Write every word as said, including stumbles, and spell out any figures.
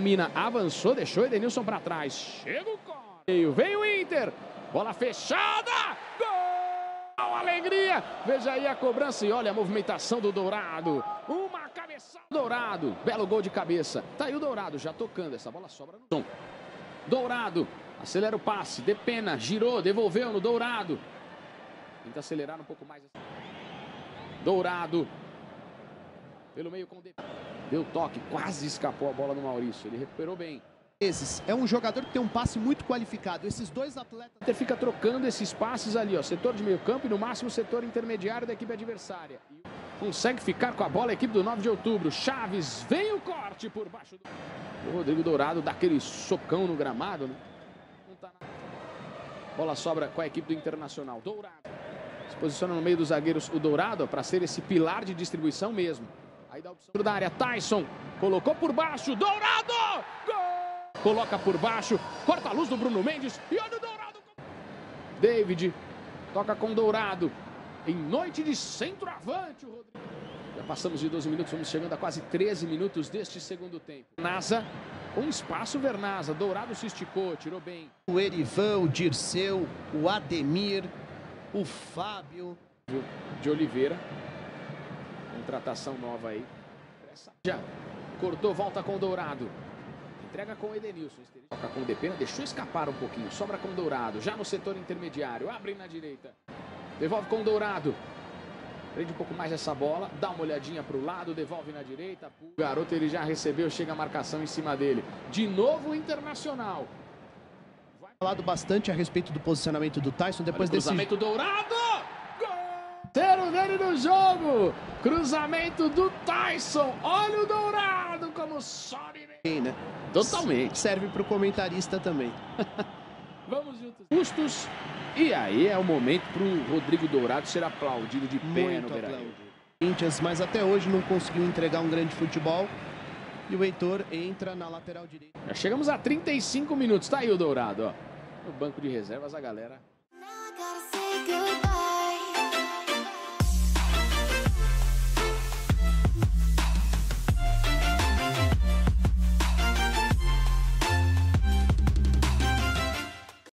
Mina avançou, deixou Edenilson para trás. Chega o corte. Vem o Inter. Bola fechada. Gol! Alegria. Veja aí a cobrança e olha a movimentação do Dourado. Uma cabeçada. Dourado. Belo gol de cabeça. Tá aí o Dourado já tocando. Essa bola sobra no som. Dourado. Acelera o passe. Depena. Girou. Devolveu no Dourado. Tenta acelerar um pouco mais. Dourado. Pelo meio com o Depena. Deu toque. Quase escapou a bola no Maurício. Ele recuperou bem. É um jogador que tem um passe muito qualificado. Esses dois atletas... Ele fica trocando esses passes ali, ó. Setor de meio campo e no máximo setor intermediário da equipe adversária. Consegue ficar com a bola a equipe do nove de outubro. Chaves, vem o corte por baixo do... O Rodrigo Dourado dá aquele socão no gramado, né? Não tá nada. Bola sobra com a equipe do Internacional. Dourado. Se posiciona no meio dos zagueiros o Dourado, para ser esse pilar de distribuição mesmo. Aí dá a opção da área. Tyson colocou por baixo. Dourado! Gol! Coloca por baixo, corta a luz do Bruno Mendes e olha o Dourado. David toca com Dourado. Em noite de centroavante, o Rodrigo. Já passamos de doze minutos, vamos chegando a quase treze minutos deste segundo tempo. Nasa, com espaço, Vernasa. Dourado se esticou, tirou bem. O Erivan, o Dirceu, o Ademir, o Fábio. De Oliveira. Contratação nova aí. Já cortou, volta com Dourado. Entrega com o Edenilson. Toca com o Depena, deixou escapar um pouquinho. Sobra com o Dourado, já no setor intermediário. Abre na direita. Devolve com o Dourado. Prende um pouco mais essa bola. Dá uma olhadinha para o lado, devolve na direita. O garoto ele já recebeu, chega a marcação em cima dele. De novo o Internacional. Vai falado bastante a respeito do posicionamento do Tyson. Depois Olha o desse... cruzamento Dourado. Terceiro dele no jogo. Cruzamento do Tyson. Olha o Dourado como sobe. Né? Totalmente. Serve para o comentarista também. Vamos juntos. Justos. E aí é o momento para o Rodrigo Dourado ser aplaudido de pé no Beira-Rio. Mas até hoje não conseguiu entregar um grande futebol. E o Heitor entra na lateral direita. Já chegamos a trinta e cinco minutos. Tá aí o Dourado, ó. No banco de reservas a galera